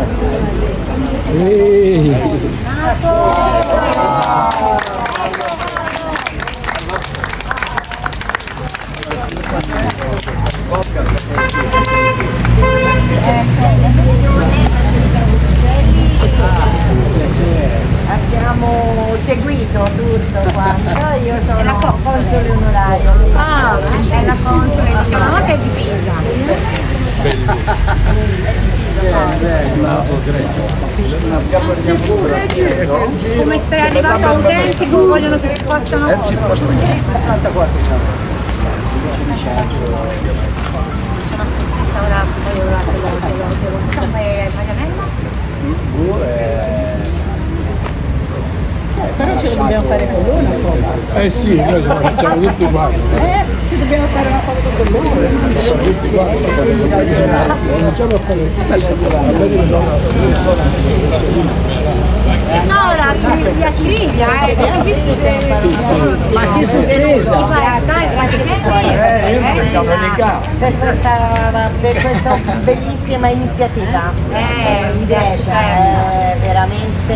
Abbiamo seguito tutto quanto, io sono console onorario. Ah, è la console di chiamata e di Pisa. Come sei arrivato autentico, vogliono che si facciano foto. 64. C'è una sorpresa ora, come Marianella? Però ce lo dobbiamo fare con loro una foto. Sì, noi facciamo tutti uguali. Ci dobbiamo fare una foto con loro. Cominciamo a fare Nora, ti ascrivia, hai visto che... Ma che sorpresa! Per questa bellissima iniziativa. Ci piace, veramente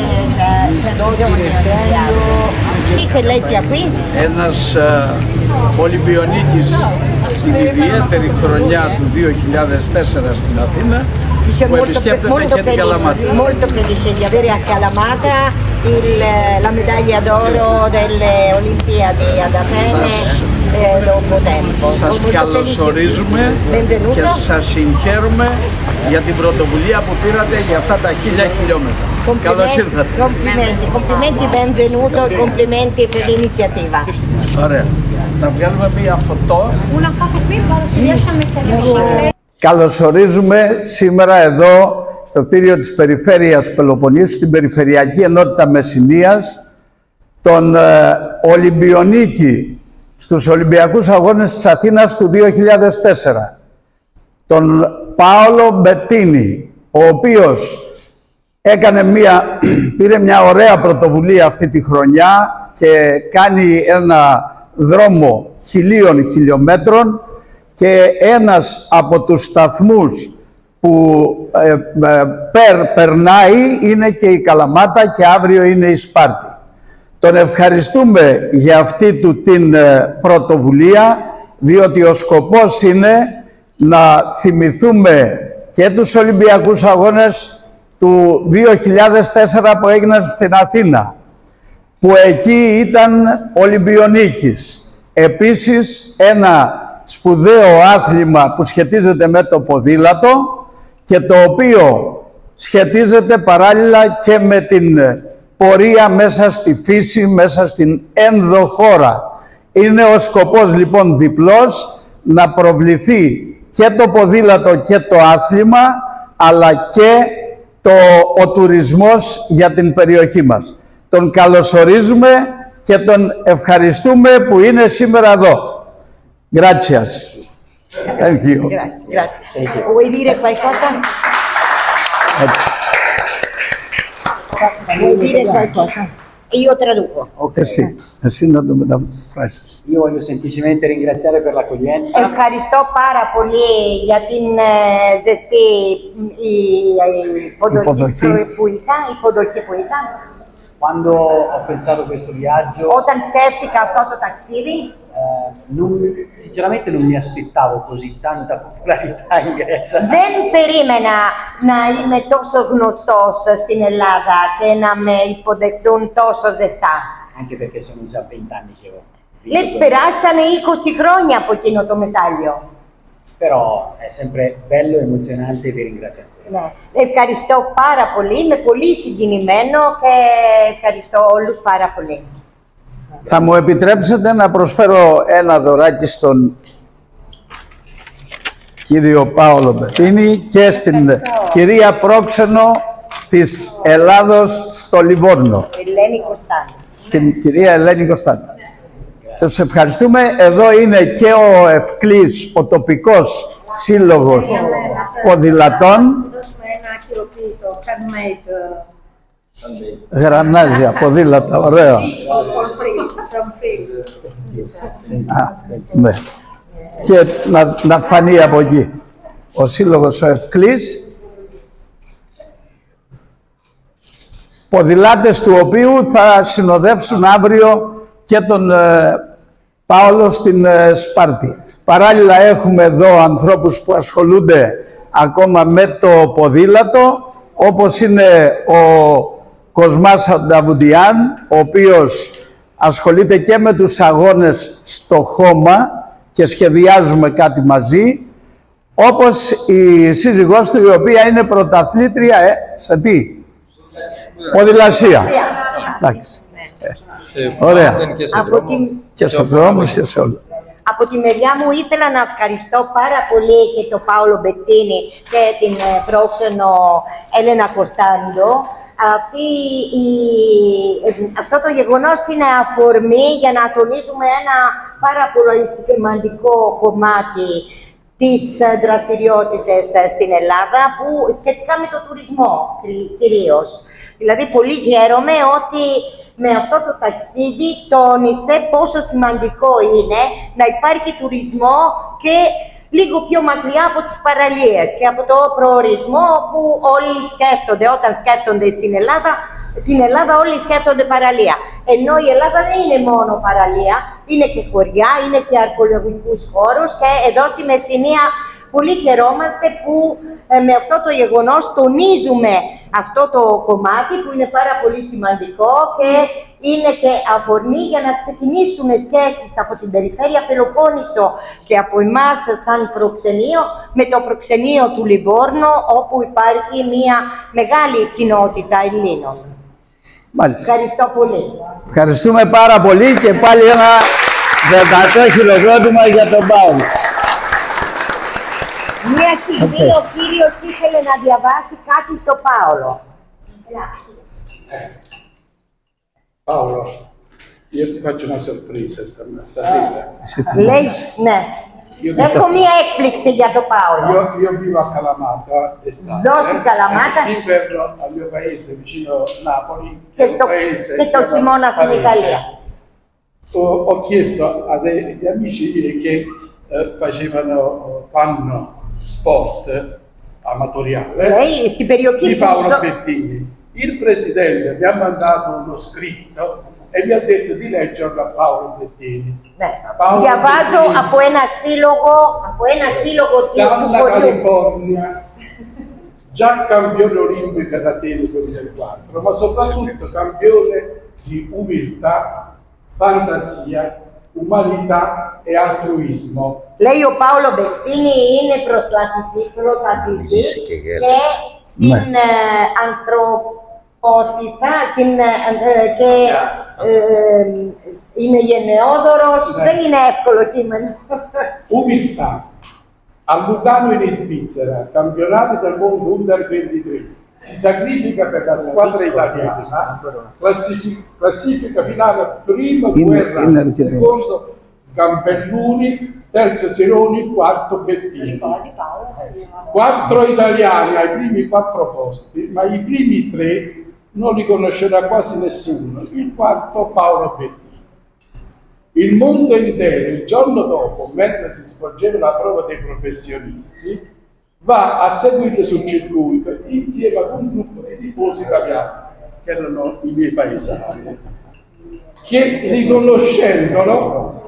che lei sia qui. Ένας Ολυμπιονίκης στην ιδιαίτερη χρονιά του 2004 στην Αθήνα που επισκέπτεται και την Καλαμάτα. Molto felice di avere a Kalamata la medaglia d'oro delle Olimpiadi ad Atene dopo tempo. Σας καλωσορίζουμε και σας συγχαίρουμε για την πρωτοβουλία που πήρατε για αυτά τα 1000 χιλιόμετρα. Καλώς ήρθατε. Complimenti, benvenuto, complimenti per l'iniziativa. Ωραία. Θα βγάλουμε μία φωτό. Una foto qui, si riesce a mettere. Καλωσορίζουμε σήμερα εδώ στο κτίριο της Περιφέρειας Πελοποννήσου, στην Περιφερειακή Ενότητα Μεσσηνίας, τον Ολυμπιονίκη στους Ολυμπιακούς Αγώνες της Αθήνας του 2004, τον Πάολο Μπετίνι, ο οποίος πήρε μια ωραία πρωτοβουλία αυτή τη χρονιά και κάνει ένα δρόμο 1000 χιλιόμετρων και ένας από τους σταθμούς που περνάει είναι και η Καλαμάτα και αύριο είναι η Σπάρτη. Τον ευχαριστούμε για αυτή του την πρωτοβουλία, διότι ο σκοπός είναι να θυμηθούμε και τους Ολυμπιακούς Αγώνες του 2004 που έγιναν στην Αθήνα, που εκεί ήταν Ολυμπιονίκης. Επίσης ένα σπουδαίο άθλημα που σχετίζεται με το ποδήλατο και το οποίο σχετίζεται παράλληλα και με την πορεία μέσα στη φύση, μέσα στην ενδοχώρα. Είναι ο σκοπός λοιπόν διπλός, να προβληθεί και το ποδήλατο και το άθλημα, αλλά και ο τουρισμός για την περιοχή μας. Τον καλωσορίζουμε και τον ευχαριστούμε που είναι σήμερα εδώ. Gracias. Thank you. Grazie. Vuoi dire qualcosa? Vuoi dire qualcosa? Io traduco. Εσύ να το μεταφράσεις. Io voglio semplicemente ringraziare per l'accoglienza. Ευχαριστώ πάρα πολύ για την ζεστή υποδοχή που ήταν. Quando ho pensato a questo viaggio, Όταν σκέφτηκα αυτό το ταξίδι, sinceramente non mi aspettavo così tanta popolarità in Grecia. δεν περίμενα να είμαι τόσο γνωστός στην Ελλάδα και να με υποδεχτούν τόσο ζεστά. Anche perché sono già 20 anni che ho Λέει, περάσανε 20 χρόνια από εκείνο το μετάλλιο. Però è sempre bello e emozionante e vi ringrazio ancora. Ναι. Ευχαριστώ πάρα πολύ, είμαι πολύ συγκινημένο και ευχαριστώ όλους πάρα πολύ. Θα μου επιτρέψετε να προσφέρω ένα δωράκι στον κύριο Πάολο Μπετίνι και στην κυρία πρόξενο της Ελλάδος στο Λιβόρνο, Ελένη Κωνσταντ. την κυρία Ελένη Κωνσταντ. Τους ευχαριστούμε. Εδώ είναι και ο Ευκλής, ο τοπικός σύλλογος ποδηλατών. Γρανάζια, ποδήλατα, ωραίο. Ναι. Και να φανεί από εκεί. Ο σύλλογος ο Ευκλής ποδηλάτες του οποίου θα συνοδεύσουν αύριο και τον Πάολο στην Σπάρτη. Παράλληλα έχουμε εδώ ανθρώπους που ασχολούνται ακόμα με το ποδήλατο, όπως είναι ο Κοσμάς Ανταβουντιάν, ο οποίος ασχολείται και με τους αγώνες στο χώμα και σχεδιάζουμε κάτι μαζί, όπως η σύζυγός του, η οποία είναι πρωταθλήτρια σε τι? Ποδηλασία. Εντάξει. Ωραία. Και στο δρόμο και σε όλα. Από τη μεριά μου ήθελα να ευχαριστώ πάρα πολύ και τον Πάολο Μπετίνη και την πρόξενο Έλενα Κωνσταντό. Αυτό το γεγονός είναι αφορμή για να τονίζουμε ένα πάρα πολύ σημαντικό κομμάτι της δραστηριότητας στην Ελλάδα, που σχετικά με το τουρισμό κυρίως. Δηλαδή, πολύ χαίρομαι ότι με αυτό το ταξίδι τόνισε πόσο σημαντικό είναι να υπάρχει τουρισμό και λίγο πιο μακριά από τις παραλίες και από το προορισμό που όλοι σκέφτονται. Όταν σκέφτονται στην Ελλάδα, την Ελλάδα όλοι σκέφτονται παραλία. Ενώ η Ελλάδα δεν είναι μόνο παραλία, είναι και χωριά, είναι και αρκεολογικούς χώρους, και εδώ στη Μεσσηνία πολύ χαιρόμαστε που με αυτό το γεγονός τονίζουμε αυτό το κομμάτι που είναι πάρα πολύ σημαντικό και είναι και αφορμή για να ξεκινήσουμε σχέσεις από την περιφέρεια Πελοπόννησο και από εμάς σαν προξενείο με το προξενείο του Λιβόρνο, όπου υπάρχει μια μεγάλη κοινότητα Ελλήνων. Μάλιστα. Ευχαριστώ πολύ. Ευχαριστούμε πάρα πολύ και πάλι ένα δυνατό χειροκρότημα για τον Πάολο. Μια στιγμή ο κύριος ήθελε να διαβάσει κάτι στο Πάολο. Paolo, io ti faccio una sorpresa stasera. Lei, ναι. Έχω μία έκπληξη για τον Πάολο. Io vivo a Calamata d'estate. Ζω στην Καλαμάτα L'inverno al mio paese, vicino Napoli, και στο χειμώνα στην Italia. Ho chiesto a degli amici che fanno sport amatoriale di Paolo Bettini. Il presidente mi ha mandato uno scritto e mi ha detto di leggerlo a Paolo Bettini. Διαβάζω από ένα σύλλογο dalla California, già campione olimpico ad Atene 2004, ma soprattutto campione di umiltà, fantasia, umanità e altruismo. Λέει ο Πάολο Μπετίνη είναι πρωταθλητής και στην ανθρωπότητα και είναι γενναιόδωρος. Δεν είναι εύκολο κείμενο. Umiltà. A Lugano in Svizzera, campionati del mondo Under 23. Si sacrifica per la squadra italiana, classifica finale, primo Guerra, secondo Scampelluni, terzo Sironi, quarto Bettini. 4 italiani ai primi 4 posti, ma i primi 3 non li conoscerà quasi nessuno, il quarto Paolo Bettini. Il mondo intero, il giorno dopo, mentre si svolgeva la prova dei professionisti, va a seguirlo sul circuito insieme ad un gruppo di tifosi italiani, che erano i miei paesani, che riconoscendolo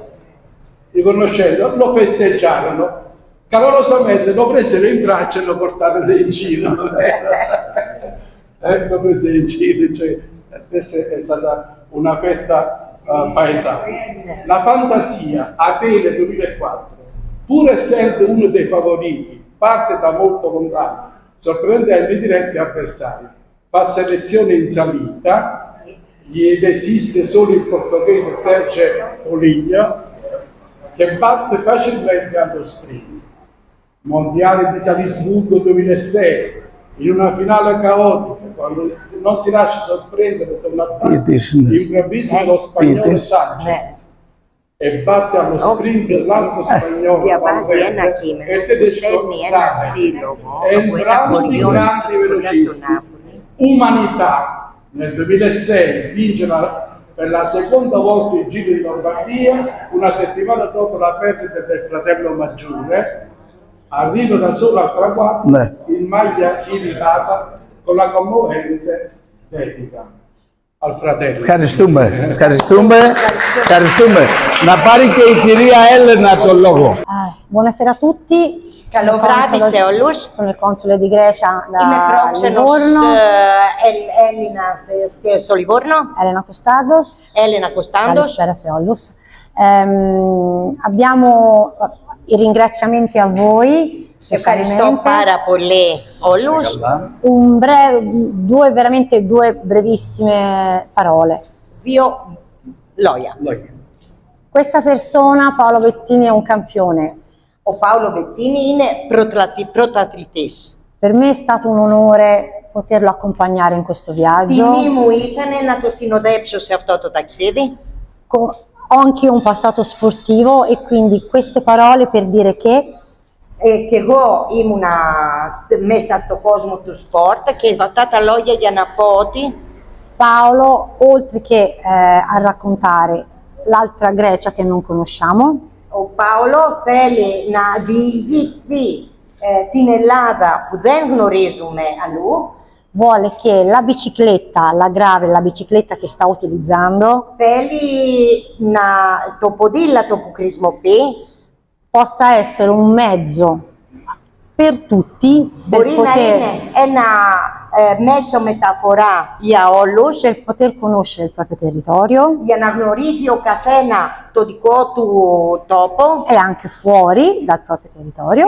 lo festeggiarono. Calorosamente lo presero in braccio e lo portarono in giro. Lo presero in giro, cioè, questa è stata una festa paesana. La fantasia, Atene 2004, pur essendo uno dei favoriti, parte da molto lontano, sorprendendo i diretti avversari. Fa selezione in salita, ed esiste solo il portoghese Serge Poligno, che batte facilmente allo sprint. Mondiale di Salisburgo 2006, in una finale caotica, quando non si lascia sorprendere da un attacco improvviso dello spagnolo Sanchez e batte allo sprint l'altro spagnolo e il tedesco Zanetti, entrambi grandi velocisti. Umanità nel 2006 vince per la seconda volta il Giro di Lombardia, una settimana dopo la perdita del fratello maggiore. Arriva da solo al traguardo in maglia irritata con la commovente dedica al fratello. Ευχαριστούμε. Να πάρει και η κυρία Έλενα το λόγο. Buonasera a tutti. Καλό βράδυ σε όλους. Sono il console di Grecia Είμαι da πρόξενος Livorno, Έλληνας στο Λιβόρνο. Elena Costados. Έλληνα Κωνσταντος. Καλησπέρα σε όλους. Abbiamo i ringraziamenti a voi. Ευχαριστώ πάρα πολύ όλους. Due brevissime parole. Δύο λόγια. Questa persona, Paolo Bettini, è un campione. Ο Πάολο Μπετίνι είναι πρωταθλητής. Per me è stato un onore poterlo accompagnare in questo viaggio. Τιμή μου ήταν να το συνοδέψω σε αυτό το ταξίδι. Ho anche un passato sportivo e quindi queste parole per dire che Και εγώ ήμουνα μέσα στον κόσμο του σπορτ και αυτά τα λόγια για να πω ότι Paolo, oltre che a raccontare l'altra Grecia che non conosciamo, ο Πάολο θέλει να διηγηθεί την Ελλάδα που δεν γνωρίζουμε αλλού. vuole che la bicicletta, la grave, la bicicletta che sta utilizzando, Θέλει να το ποδήλατο που χρησιμοποιεί possa essere un mezzo per tutti per μπορεί να είναι ένα μέσο μεταφορά για όλους, poter conoscere il proprio territorio για να γνωρίζει ο καθένα το δικό του τόπο e anche fuori dal proprio territorio,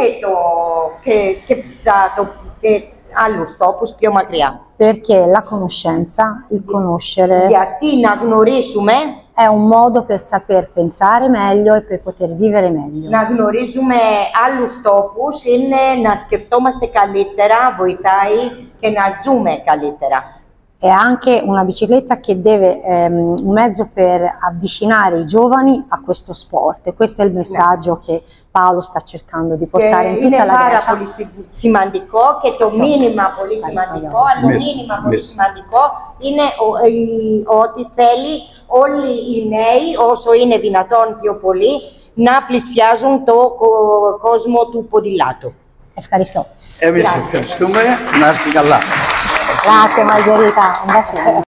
και άλλους τόπους πιο μακριά. perché la conoscenza, il conoscere, Γιατί να γνωρίσουμε, è un modo per saper pensare meglio e per poter vivere meglio. να γνωρίζουμε άλλους τόπους είναι να σκεφτόμαστε καλύτερα, βοηθάει και να ζούμε καλύτερα. È anche una bicicletta che deve, un mezzo per avvicinare i giovani a questo sport, e questo è il messaggio che Paolo sta cercando di portare in tutta la Είναι πάρα Grecia. πολύ σημαντικό και το μήνυμα πολύ σημαντικό, αλλά το μήνυμα πολύ σημαντικό είναι ότι θέλει όλοι οι νέοι, όσο είναι δυνατόν πιο πολύ, να πλησιάζουν το κόσμο του ποδηλάτου. Ευχαριστώ. Εμείς ευχαριστούμε. Να είστε καλά. Grazie Margherita, un bacino.